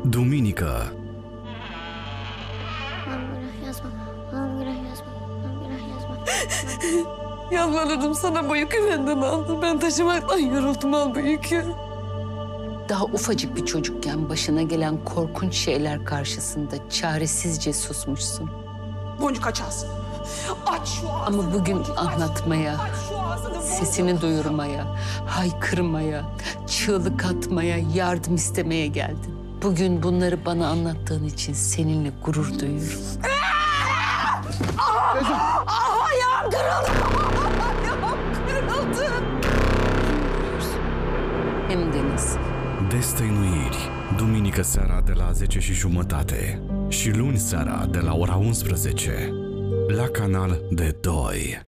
Duminică. Yalvarırım sana, bu yükü benden aldı. Ben taşımaktan yoruldum, al bu yükü. Daha ufacık bir çocukken başına gelen korkunç şeyler karşısında çaresizce susmuşsun. Boncuk aç ağzını. Aç şu ağzını. Ama bugün Boncuk, anlatmaya, aç şu ağzını, boncuk. sesini duyurmaya, haykırmaya, çığlık atmaya, yardım istemeye geldin. Bugün bunları bana anlattığın için seninle gurur duyuyorum. Ayağım kırıldı. Ayağım kırıldı. Hem Deniz. Destăinuiri. Duminică seara de la 10:30 și luni seara de la ora 11 la Canal D2.